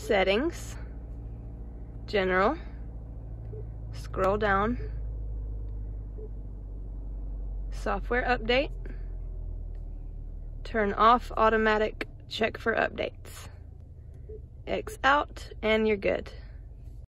Settings, General, scroll down, Software Update, turn off automatic check for updates. X out and you're good.